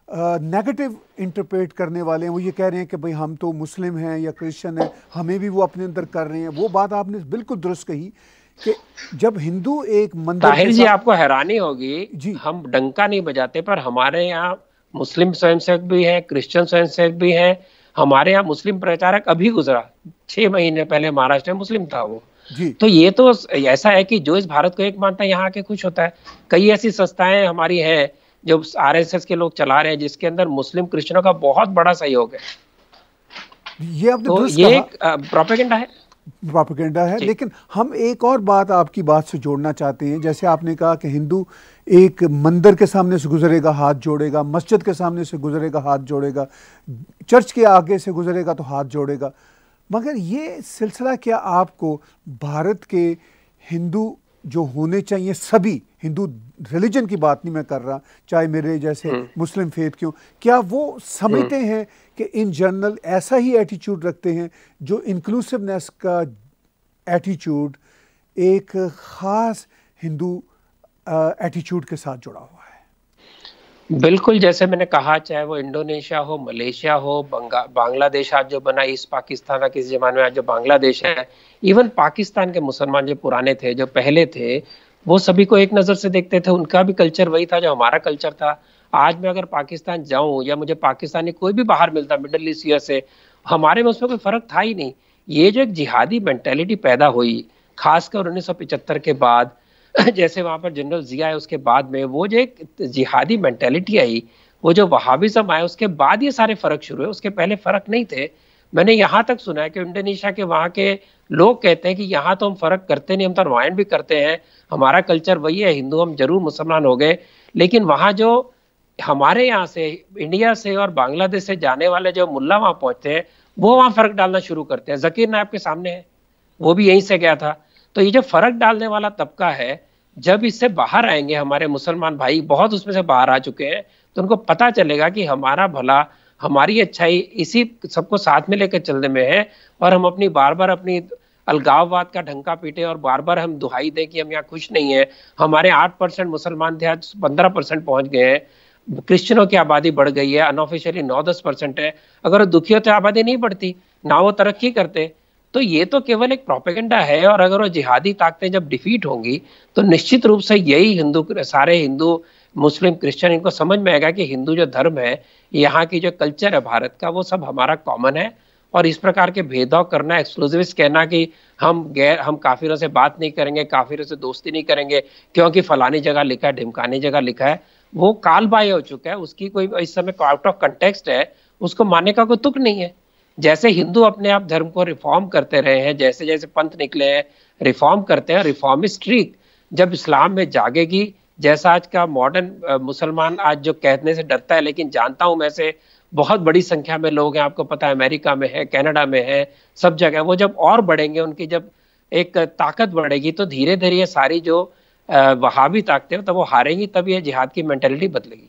नेगेटिव इंटरप्रेट करने वाले हैं वो ये कह रहे हैं कि भाई हम तो मुस्लिम हैं या क्रिश्चियन हैं, हमें भी वो अपने अंदर कर रहे हैं। वो बात आपने बिल्कुल दुरुस्त कही कि जब हिंदू एक मंदिर, ताहिर जी आपको हैरानी होगी जी, हम डंका नहीं बजाते, पर हमारे यहाँ मुस्लिम स्वयंसेवक भी हैं, क्रिश्चियन स्वयंसेवक भी हैं। हमारे यहाँ मुस्लिम प्रचारक अभी गुजरा, छह महीने पहले महाराष्ट्र में मुस्लिम था वो जी। तो ये तो ऐसा है कि जो इस भारत को एक मानता है यहाँ आके खुश होता है। कई ऐसी संस्थाएं हमारी हैं जो आरएसएस के लोग चला रहे हैं, जिसके अंदर मुस्लिम क्रिश्चियनों का बहुत बड़ा सहयोग है। ये आपने तो ये एक प्रोपेगेंडा है, प्रोपेगेंडा है। लेकिन हम एक और बात आपकी बात से जोड़ना चाहते हैं। जैसे आपने कहा कि हिंदू एक मंदिर के सामने से गुजरेगा हाथ जोड़ेगा, मस्जिद के सामने से गुजरेगा हाथ जोड़ेगा, चर्च के आगे से गुजरेगा तो हाथ जोड़ेगा, मगर ये सिलसिला क्या आपको भारत के हिंदू जो होने चाहिए, सभी हिंदू रिलीजन की बात नहीं मैं कर रहा, चाहे मेरे जैसे मुस्लिम फेथ क्यों, क्या वो समझते हैं कि इन जनरल ऐसा ही एटीट्यूड रखते हैं जो इंक्लूसिवनेस का एटीट्यूड एक ख़ास हिंदू एटीट्यूड के साथ जुड़ा हुआ है? बिल्कुल, जैसे मैंने कहा, चाहे वो इंडोनेशिया हो, मलेशिया हो, बांग्लादेश आज जो बना ईस्ट पाकिस्तान का किसी जमाने में आज जो बांग्लादेश है, इवन पाकिस्तान के मुसलमान जो पुराने थे, जो पहले थे, वो सभी को एक नज़र से देखते थे। उनका भी कल्चर वही था जो हमारा कल्चर था। आज मैं अगर पाकिस्तान जाऊं या मुझे पाकिस्तानी कोई भी बाहर मिलता मिडिल ईस्ट से, हमारे में उसमें कोई फर्क था ही नहीं। ये जो एक जिहादी मेंटेलिटी पैदा हुई खासकर उन्नीस सौ पिचहत्तर के बाद, जैसे वहां पर जनरल जिया है, उसके बाद में वो जो एक जिहादी मेंटेलिटी आई, वो जो वहाबिज्म आया, उसके बाद ये सारे फर्क शुरू हुए। उसके पहले फर्क नहीं थे। मैंने यहाँ तक सुना है कि इंडोनेशिया के वहाँ के लोग कहते हैं कि यहाँ तो हम फर्क करते नहीं, हम तो रामायण भी करते हैं, हमारा कल्चर वही है, हिंदू हम जरूर मुसलमान हो गए। लेकिन वहाँ जो हमारे यहाँ से, इंडिया से और बांग्लादेश से जाने वाले जो मुल्ला वहाँ पहुंचते हैं, वो वहाँ फर्क डालना शुरू करते हैं। जकीर नायब के सामने है, वो भी यहीं से गया था। तो ये जो फर्क डालने वाला तबका है, जब इससे बाहर आएंगे हमारे मुसलमान भाई, बहुत उसमें से बाहर आ चुके हैं, तो उनको पता चलेगा कि हमारा भला, हमारी अच्छाई इसी सबको साथ में लेकर चलने में है। और हम अपनी बार बार अपनी अलगाववाद का ढंका पीटे और बार बार हम दुहाई दें कि हम यहाँ खुश नहीं है, हमारे आठ परसेंट मुसलमान थे आज पंद्रह परसेंट पहुंच गए हैं, क्रिश्चियनों की आबादी बढ़ गई है, अनऑफिशियली नौ दस परसेंट है, अगर वो दुखी होते आबादी नहीं बढ़ती, ना वो तरक्की करते। तो ये तो केवल एक प्रोपेगेंडा है, और अगर वो जिहादी ताकतें जब डिफीट होंगी तो निश्चित रूप से यही हिंदू, सारे हिंदू, मुस्लिम, क्रिश्चियन, इनको समझ में आएगा कि हिंदू जो धर्म है, यहाँ की जो कल्चर है भारत का, वो सब हमारा कॉमन है। और इस प्रकार के भेदभाव करना, एक्सक्लूसिविस्ट कहना कि हम गैर हम काफिरों से बात नहीं करेंगे, काफिरों से दोस्ती नहीं करेंगे क्योंकि फलानी जगह लिखा है, ढिमकानी जगह लिखा है, वो कालबाह्य हो चुका है। उसकी कोई इस समय आउट ऑफ कंटेक्स्ट है, उसको मानने का कोई तुक नहीं है। जैसे हिंदू अपने आप धर्म को रिफॉर्म करते रहे हैं, जैसे जैसे पंथ निकले हैं रिफॉर्म करते हैं, रिफॉर्मिस्ट स्ट्रीक जब इस्लाम में जागेगी, जैसा आज का मॉडर्न मुसलमान आज जो कहने से डरता है, लेकिन जानता हूं मैं से बहुत बड़ी संख्या में लोग हैं, आपको पता है अमेरिका में है, कनाडा में है, सब जगह, वो जब और बढ़ेंगे, उनकी जब एक ताकत बढ़ेगी, तो धीरे धीरे ये सारी जो वहाबी ताकतें हैं तब वो हारेंगी, तब ये जिहाद की मेंटेलिटी बदलेगी।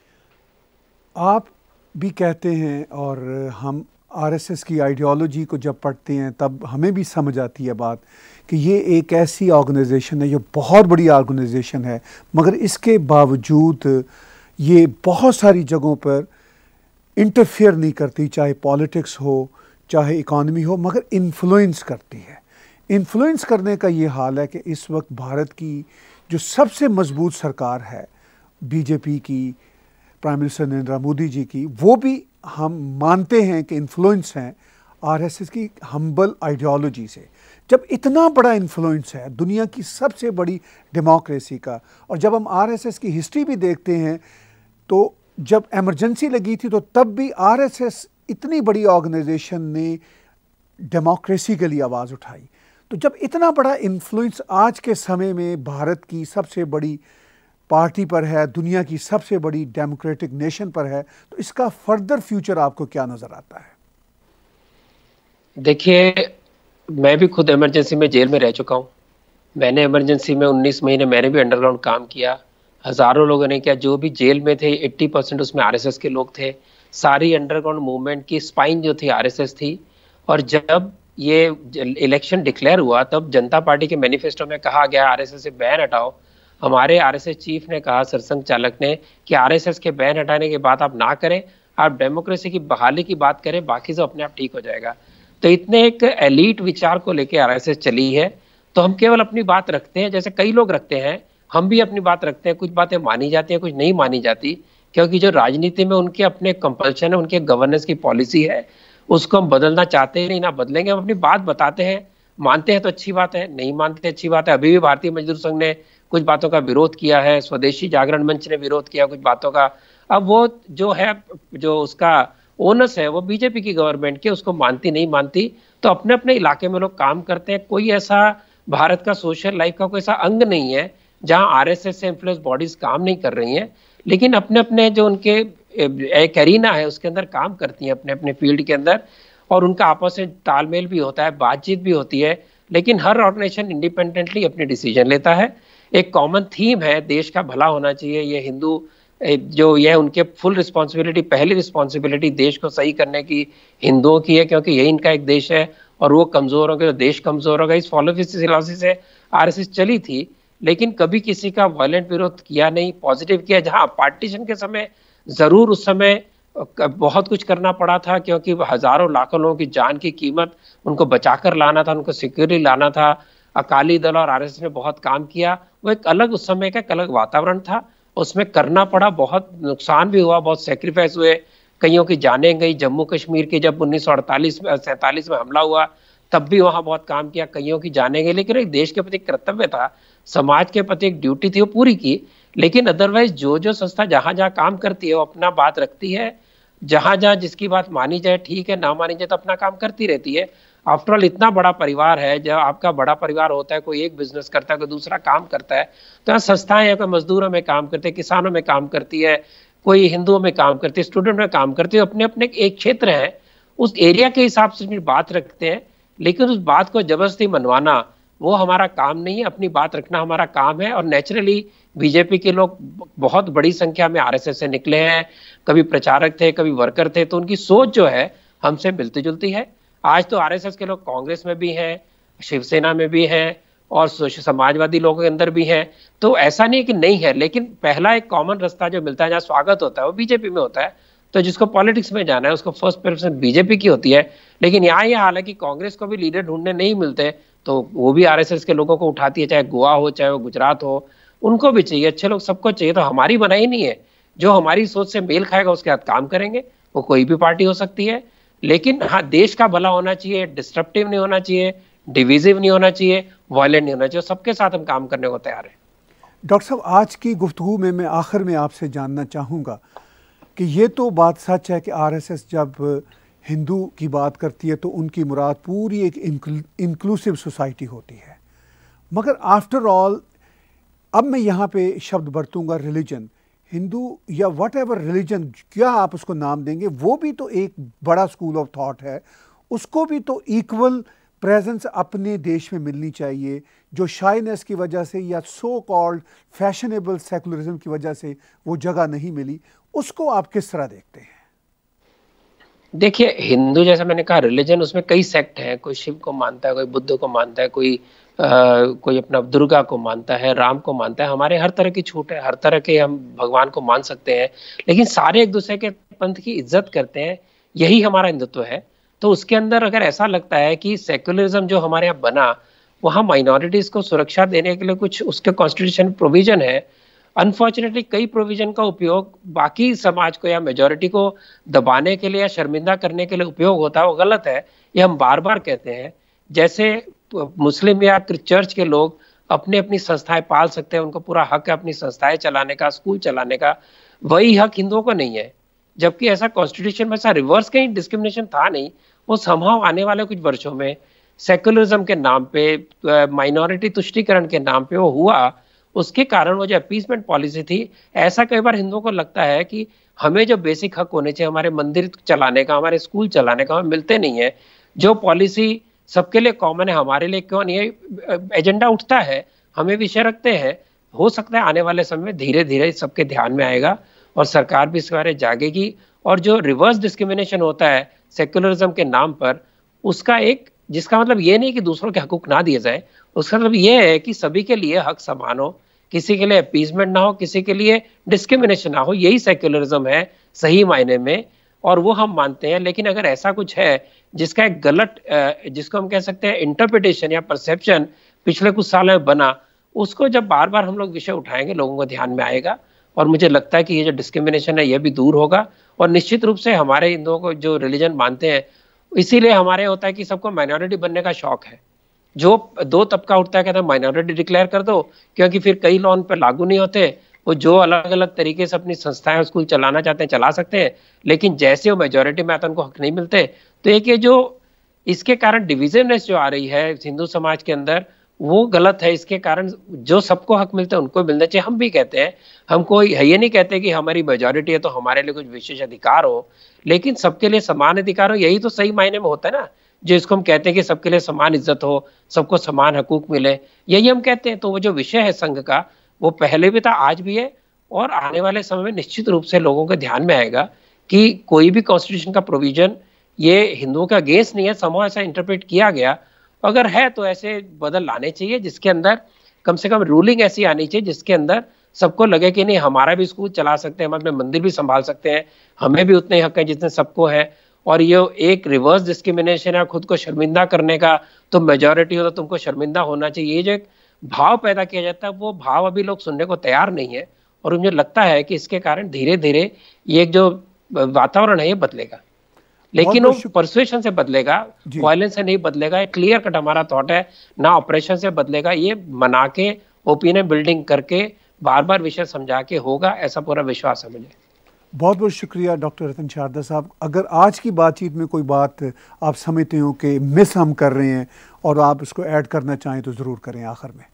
आप भी कहते हैं, और हम आरएसएस की आइडियोलॉजी को जब पढ़ते हैं तब हमें भी समझ आती है बात कि ये एक ऐसी ऑर्गेनाइजेशन है, ये बहुत बड़ी ऑर्गेनाइजेशन है, मगर इसके बावजूद ये बहुत सारी जगहों पर इंटरफेयर नहीं करती, चाहे पॉलिटिक्स हो, चाहे इकॉनमी हो, मगर इन्फ्लुएंस करती है। इन्फ्लुएंस करने का ये हाल है कि इस वक्त भारत की जो सबसे मजबूत सरकार है, बीजेपी की, प्राइम मिनिस्टर नरेंद्र मोदी जी की, वो भी हम मानते हैं कि इन्फ्लुएंस हैं आरएसएस की हम्बल आइडियोलॉजी से। जब इतना बड़ा इन्फ्लुएंस है दुनिया की सबसे बड़ी डेमोक्रेसी का, और जब हम आरएसएस की हिस्ट्री भी देखते हैं तो जब इमरजेंसी लगी थी तो तब भी आरएसएस इतनी बड़ी ऑर्गेनाइजेशन ने डेमोक्रेसी के लिए आवाज़ उठाई। तो जब इतना बड़ा इन्फ्लुएंस आज के समय में भारत की सबसे बड़ी पार्टी पर है, दुनिया की सबसे बड़ी डेमोक्रेटिक नेशन पर है, तो इसका फर्दर फ्यूचर आपको क्या नज़र आता है? देखिए, मैं भी खुद इमरजेंसी में जेल में रह चुका हूँ। मैंने इमरजेंसी में उन्नीस महीने मैंने भी अंडरग्राउंड काम किया, हज़ारों लोगों ने किया। जो भी जेल में थे अस्सी परसेंट उसमें आरएसएस के लोग थे। सारी अंडरग्राउंड मूवमेंट की स्पाइन जो थी आरएसएस थी। और जब ये इलेक्शन डिक्लेयर हुआ तब जनता पार्टी के मैनिफेस्टो में कहा गया आरएसएस से बैन हटाओ। हमारे आरएसएस चीफ ने कहा, सरसंघ चालक ने, कि आरएसएस के बैन हटाने की बात आप ना करें, आप डेमोक्रेसी की बहाली की बात करें, बाकी सब अपने आप ठीक हो जाएगा। तो इतने एक एलीट विचार को लेकर आरएसएस चली है। तो हम केवल अपनी बात रखते हैं, जैसे कई लोग रखते हैं, हम भी अपनी बात रखते हैं। कुछ बातें मानी जाती हैं, कुछ नहीं मानी जाती, क्योंकि जो राजनीति में उनके अपने कंपल्शन है, उनके गवर्नेंस की पॉलिसी है, उसको हम बदलना चाहते हैं नहीं, ना बदलेंगे। हम अपनी बात बताते हैं, मानते हैं तो अच्छी बात है, नहीं मानते अच्छी बात है। अभी भी भारतीय मजदूर संघ ने कुछ बातों का विरोध किया है, स्वदेशी जागरण मंच ने विरोध किया कुछ बातों का। अब वो जो है, जो उसका ओनस है वो बीजेपी की गवर्नमेंट की, उसको मानती नहीं मानती। तो अपने अपने इलाके में लोग काम करते हैं। कोई ऐसा भारत का सोशल लाइफ का कोई ऐसा अंग नहीं है जहां आरएसएस से इन्फ्लुएंस बॉडीज काम नहीं कर रही हैं, लेकिन अपने अपने जो उनके एक एरिना है उसके अंदर काम करती हैं, अपने अपने फील्ड के अंदर, और उनका आपस में तालमेल भी होता है, बातचीत भी होती है। लेकिन हर ऑर्गेनाइजेशन इंडिपेंडेंटली अपनी डिसीजन लेता है। एक कॉमन थीम है, देश का भला होना चाहिए। ये हिंदू जो ये उनके फुल रिस्पॉन्सिबिलिटी, पहली रिस्पॉन्सिबिलिटी देश को सही करने की हिंदुओं की है, क्योंकि यही इनका एक देश है। और वो कमजोर हो गए तो देश कमजोर होगा। इस फिलॉसफी से आरएसएस चली थी, लेकिन कभी किसी का वायलेंट विरोध किया नहीं, पॉजिटिव किया। जहां पार्टीशन के समय जरूर उस समय बहुत कुछ करना पड़ा था, क्योंकि हजारों लाखों लोगों की जान की कीमत उनको बचाकर लाना था, उनको सिक्योरिटी लाना था। अकाली दल और आरएसएस ने बहुत काम किया। वो एक अलग उस समय का एक अलग वातावरण था, उसमें करना पड़ा, बहुत नुकसान भी हुआ, बहुत सेक्रीफाइस हुए, कईयों की जानें गई। जम्मू कश्मीर के जब उन्नीस सौ अड़तालीस सैंतालीस में हमला हुआ तब भी वहां बहुत काम किया, कईयों की जानें गई। लेकिन एक देश के प्रति कर्तव्य था, समाज के प्रति एक ड्यूटी थी, वो पूरी की। लेकिन अदरवाइज जो जो संस्था जहां जहां काम करती है वो अपना बात रखती है। जहां जहां जिसकी बात मानी जाए ठीक है, ना मानी जाए तो अपना काम करती रहती है। आफ्टरऑल इतना बड़ा परिवार है, जब आपका बड़ा परिवार होता है, कोई एक बिजनेस करता है, कोई दूसरा काम करता है, तो यहाँ संस्थाएं हैं, कोई मजदूरों में काम करते हैं, किसानों में काम करती है, कोई हिंदुओं में काम करती है, स्टूडेंट में काम करती है। अपने अपने एक क्षेत्र है, उस एरिया के हिसाब से बात रखते हैं। लेकिन उस बात को जबरदस्ती मनवाना वो हमारा काम नहीं है, अपनी बात रखना हमारा काम है। और नेचुरली बीजेपी के लोग बहुत बड़ी संख्या में आरएसएस से निकले हैं, कभी प्रचारक थे, कभी वर्कर थे, तो उनकी सोच जो है हमसे मिलती जुलती है। आज तो आरएसएस के लोग कांग्रेस में भी हैं, शिवसेना में भी है और समाजवादी लोगों के अंदर भी है। तो ऐसा नहीं है कि नहीं है, लेकिन पहला एक कॉमन रास्ता जो मिलता है जहाँ स्वागत होता है वो बीजेपी में होता है। तो जिसको पॉलिटिक्स में जाना है उसको फर्स्ट प्रेफरेंस बीजेपी की होती है। लेकिन यहाँ ये हाल है कि कांग्रेस को भी लीडर ढूंढने नहीं मिलते, तो वो भी आरएसएस के लोगों को उठाती है, चाहे गोवा हो चाहे वो गुजरात हो, उनको भी चाहिए, अच्छे लोग सबको चाहिए। तो हमारी बनाई नहीं है, जो हमारी सोच से मेल खाएगा उसके साथ काम करेंगे। वो कोई भी पार्टी हो सकती है, लेकिन हाँ देश का भला होना चाहिए, डिस्ट्रप्टिव नहीं होना चाहिए, डिविजिव नहीं होना चाहिए, वायलेंट नहीं होना चाहिए। सबके साथ हम काम करने को तैयार हैं। डॉक्टर साहब, आज की गुफ्तगू में मैं आखिर में आपसे जानना चाहूँगा कि ये तो बात सच है कि आरएसएस जब हिंदू की बात करती है तो उनकी मुराद पूरी एक इंक्लूसिव सोसाइटी होती है, मगर आफ्टर ऑल अब मैं यहाँ पे शब्द बरतूंगा रिलीजन, हिंदू या वट एवर रिलीजन, क्या आप उसको नाम देंगे, वो भी तो एक बड़ा स्कूल ऑफ थॉट है, उसको भी तो इक्वल प्रेजेंस अपने देश में मिलनी चाहिए। जो शाइनेस की वजह से या सो कॉल्ड फैशनेबल सेकुलरिज्म की वजह से वो जगह नहीं मिली, उसको आप किस तरह देखते हैं? देखिए, हिंदू जैसा मैंने कहा रिलीजन, उसमें कई सेक्ट हैं, कोई शिव को मानता है, कोई बुद्ध को मानता है, कोई आ, कोई अपना दुर्गा को मानता है, राम को मानता है। हमारे हर तरह की छूट है, हर तरह के हम भगवान को मान सकते हैं, लेकिन सारे एक दूसरे के पंथ की इज्जत करते हैं। यही हमारा हिंदुत्व है। तो उसके अंदर अगर ऐसा लगता है कि सेक्युलरिज्म जो हमारे यहाँ बना, वहाँ माइनॉरिटीज को सुरक्षा देने के लिए कुछ उसके कॉन्स्टिट्यूशन प्रोविजन है, अनफॉर्चुनेटली कई प्रोविजन का उपयोग बाकी समाज को या मेजोरिटी को दबाने के लिए या शर्मिंदा करने के लिए उपयोग होता है, वो गलत है। ये हम बार बार कहते हैं। जैसे मुस्लिम या चर्च के लोग अपनी अपनी संस्थाएं पाल सकते हैं, उनको पूरा हक है अपनी संस्थाएं चलाने का, स्कूल चलाने का, वही हक हिंदुओं को नहीं है। जबकि ऐसा कॉन्स्टिट्यूशन में ऐसा रिवर्स कहीं डिस्क्रिमिनेशन था नहीं। वो संभव आने वाले कुछ वर्षों में सेक्युलरिज्म के नाम पे, माइनॉरिटी तुष्टीकरण के नाम पे वो हुआ। उसके कारण वो जो अपीसमेंट पॉलिसी थी, ऐसा कई बार हिंदुओं को लगता है कि हमें जो बेसिक हक होने चाहिए, हमारे मंदिर चलाने का, हमारे स्कूल चलाने का, हमें मिलते नहीं है। जो पॉलिसी सबके लिए कॉमन है, हमारे लिए क्यों नहीं है? एजेंडा उठता है, हमें विषय रखते हैं। हो सकता है आने वाले समय में धीरे धीरे सबके ध्यान में आएगा और सरकार भी इस बारे जागेगी। और जो रिवर्स डिस्क्रिमिनेशन होता है सेक्युलरिज्म के नाम पर, उसका एक, जिसका मतलब ये नहीं कि दूसरों के हकूक ना दिए जाए, उसका मतलब ये है कि सभी के लिए हक समान हो, किसी के लिए अपीजमेंट ना हो, किसी के लिए डिस्क्रिमिनेशन ना हो। यही सेक्युलरिज्म है सही मायने में, और वो हम मानते हैं। लेकिन अगर ऐसा कुछ है जिसका एक गलत, जिसको हम कह सकते हैं इंटरप्रिटेशन या परसेप्शन पिछले कुछ सालों में बना, उसको जब बार बार हम लोग विषय उठाएंगे, लोगों को ध्यान में आएगा। और मुझे लगता है कि ये जो डिस्क्रिमिनेशन है ये भी दूर होगा। और निश्चित रूप से हमारे हिंदुओं को जो रिलीजन मानते हैं, इसीलिए हमारे होता है कि सबको माइनॉरिटी बनने का शौक है। जो दो तबका उठता है, कहता है माइनॉरिटी डिक्लेयर कर दो, क्योंकि फिर कई लॉ उन पर लागू नहीं होते। वो जो अलग अलग तरीके से अपनी संस्थाएं और स्कूल चलाना चाहते हैं चला सकते हैं, लेकिन जैसे वो मेजोरिटी में आता है उनको हक नहीं मिलते। तो एक ये जो इसके कारण डिविजननेस जो आ रही है हिंदू समाज के अंदर, वो गलत है। इसके कारण जो सबको हक मिलते हैं उनको मिलना चाहिए। हम भी कहते हैं, हमको ये नहीं कहते कि हमारी मेजोरिटी है तो हमारे लिए कुछ विशेष अधिकार हो, लेकिन सबके लिए समान अधिकार हो। यही तो सही मायने में होता है ना, जो इसको हम कहते हैं कि सबके लिए समान इज्जत हो, सबको समान हकूक मिले, यही हम कहते हैं। तो वो जो विषय है संघ का, वो पहले भी था, आज भी है, और आने वाले समय में निश्चित रूप से लोगों के ध्यान में आएगा कि कोई भी कॉन्स्टिट्यूशन का प्रोविजन ये हिंदुओं का अगेंस्ट नहीं है। समूह ऐसा इंटरप्रेट किया गया, अगर है तो ऐसे बदल लाने चाहिए जिसके अंदर कम से कम रूलिंग ऐसी आनी चाहिए जिसके अंदर सबको लगे कि नहीं, हमारा भी स्कूल चला सकते हैं, हम अपने मंदिर भी संभाल सकते हैं, हमें भी उतने हक हैं जितने सबको है। और ये एक रिवर्स डिस्क्रिमिनेशन है, खुद को शर्मिंदा करने का, तो मेजॉरिटी हो तो तुमको शर्मिंदा होना चाहिए, ये जो एक भाव पैदा किया जाता है, वो भाव अभी लोग सुनने को तैयार नहीं है। और मुझे लगता है कि इसके कारण धीरे धीरे ये जो वातावरण है ये बदलेगा, लेकिन वो परसुएशन से बदलेगा, वायलेंस से नहीं बदलेगा। एक क्लियर कट हमारा थॉट है, ना ऑपरेशन से बदलेगा, ये मना के, ओपिनियन बिल्डिंग करके, बार बार विषय समझा के होगा, ऐसा पूरा विश्वास है मुझे। बहुत बहुत शुक्रिया डॉक्टर रतन शारदा साहब। अगर आज की बातचीत में कोई बात आप समझते हो कि मिस हम कर रहे हैं और आप इसको ऐड करना चाहें तो ज़रूर करें आखिर में।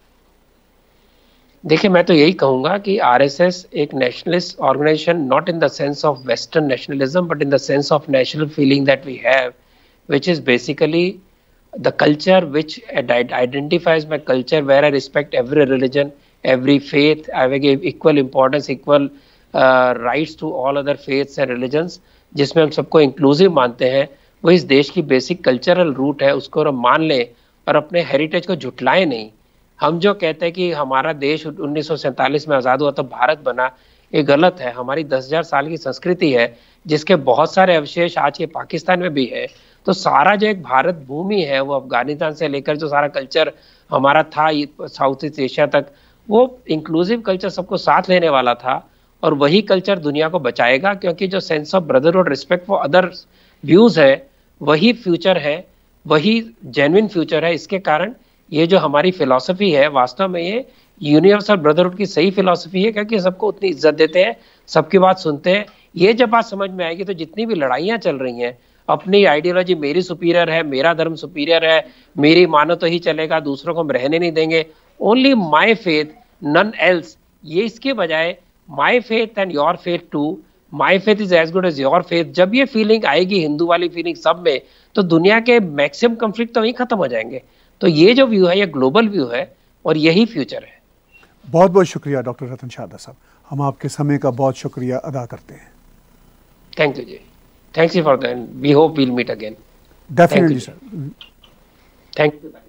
देखिए, मैं तो यही कहूँगा कि आरएसएस एक nationalist organisation, not in the sense of western nationalism, but in the sense of national feeling that we have, which is basically the culture which identifies my culture, where I respect every religion, every faith, I give equal importance, equal rights to all other faiths and religions, जिसमें हम सबको inclusive मानते हैं। वो इस देश की basic cultural root है, उसको हम मान लें और अपने हेरिटेज को झुटलाएं नहीं। हम जो कहते हैं कि हमारा देश उन्नीस सौ सैंतालीस में आज़ाद हुआ तो भारत बना, ये गलत है। हमारी दस हजार साल की संस्कृति है जिसके बहुत सारे अवशेष आज के पाकिस्तान में भी है। तो सारा जो एक भारत भूमि है, वो अफगानिस्तान से लेकर जो सारा कल्चर हमारा था साउथ ईस्ट एशिया तक, वो इंक्लूसिव कल्चर सबको साथ लेने वाला था, और वही कल्चर दुनिया को बचाएगा, क्योंकि जो sense of brotherhood, respect for other views है, वही फ्यूचर है, वही जेन्युइन फ्यूचर है। इसके कारण ये जो हमारी फिलॉसफी है, वास्तव में ये यूनिवर्सल ब्रदरहुड की सही फिलॉसफी है, क्योंकि सबको उतनी इज्जत देते हैं, सबकी बात सुनते हैं। ये जब बात समझ में आएगी तो जितनी भी लड़ाइयाँ चल रही हैं, अपनी आइडियोलॉजी मेरी सुपीरियर है, मेरा धर्म सुपीरियर है, मेरी मानो तो ही चलेगा, दूसरों को हम रहने नहीं देंगे, only my faith none else, ये इसके बजाय my faith and your faith too, my faith is as good as your faith, जब ये फीलिंग आएगी, हिंदू वाली फीलिंग सब में, तो दुनिया के मैक्सिमम कंफ्लिक्ट तो वहीं खत्म हो जाएंगे। तो ये जो व्यू है, ये ग्लोबल व्यू है और यही फ्यूचर है। बहुत बहुत शुक्रिया डॉक्टर रतन शारदा साहब, हम आपके समय का बहुत शुक्रिया अदा करते हैं। थैंक यू जी, thanks you for that, we hope we'll meet again. Definitely sir, thank you.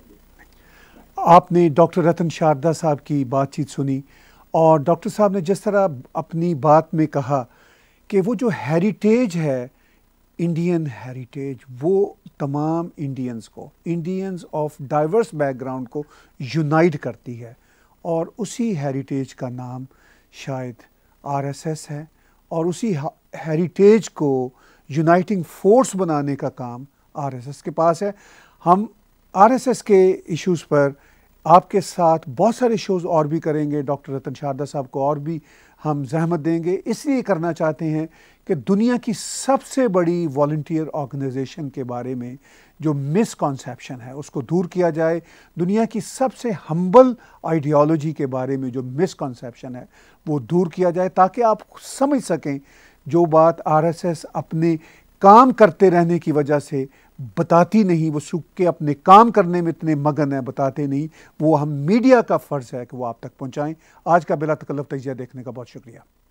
आपने डॉक्टर रतन शारदा साहब की बातचीत सुनी, और डॉक्टर साहब ने जिस तरह अपनी बात में कहा कि वो जो हेरिटेज है, इंडियन हेरिटेज, वो तमाम इंडियंस को, इंडियंस ऑफ डाइवर्स बैकग्राउंड को यूनाइट करती है, और उसी हेरिटेज का नाम शायद आरएसएस है, और उसी हेरिटेज को यूनाइटिंग फोर्स बनाने का काम आरएसएस के पास है। हम आरएसएस के इश्यूज़ पर आपके साथ बहुत सारे शोज़ और भी करेंगे, डॉक्टर रतन शारदा साहब को और भी हम जहमत देंगे, इसलिए करना चाहते हैं कि दुनिया की सबसे बड़ी वॉलंटियर ऑर्गेनाइजेशन के बारे में जो मिसकॉन्सेप्शन है उसको दूर किया जाए, दुनिया की सबसे हम्बल आइडियोलॉजी के बारे में जो मिसकॉन्सेप्शन है वो दूर किया जाए, ताकि आप समझ सकें जो बात आरएसएस अपने काम करते रहने की वजह से बताती नहीं, वो सुख के अपने काम करने में इतने मगन है, बताते नहीं, वो हम मीडिया का फ़र्ज़ है कि वो आप तक पहुंचाएं। आज का बिला तकल्लुफ़ तजिया देखने का बहुत शुक्रिया।